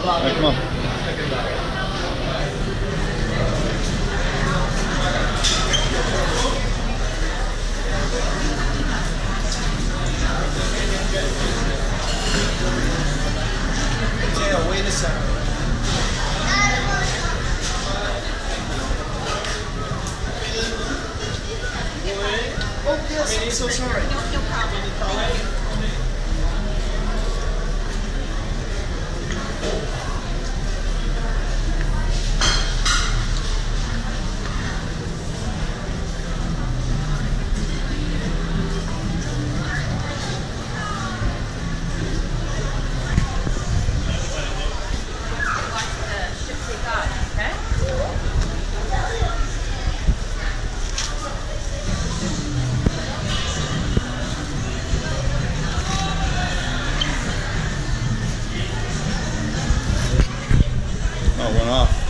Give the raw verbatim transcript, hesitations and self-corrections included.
Right, come on. Dale, wait a second. Oh, yes, I'm so sorry. No, no problem. Oh, went off.